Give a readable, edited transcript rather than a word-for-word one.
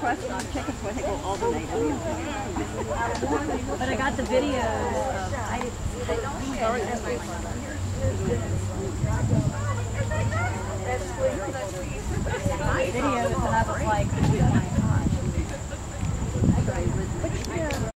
requested the tickets, so I think we'll alternate them. But I got the videos. I didn't. Videos, and I was like.